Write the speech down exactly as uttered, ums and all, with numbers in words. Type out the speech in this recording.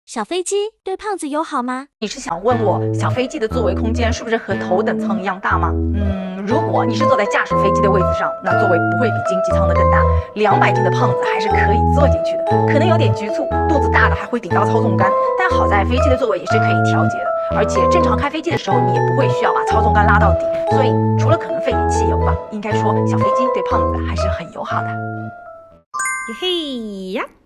小飞机对胖子友好吗？ 你是想问我小飞机的座位空间是不是和头等舱一样大吗？嗯，如果你是坐在驾驶飞机的位子上，那座位不会比经济舱的更大。两百斤的胖子还是可以坐进去的，可能有点局促，肚子大了还会顶到操纵杆。但好在飞机的座位也是可以调节的，而且正常开飞机的时候你也不会需要把操纵杆拉到底，所以除了可能费点汽油吧，应该说小飞机对胖子还是很友好的。 嘿嘿呀！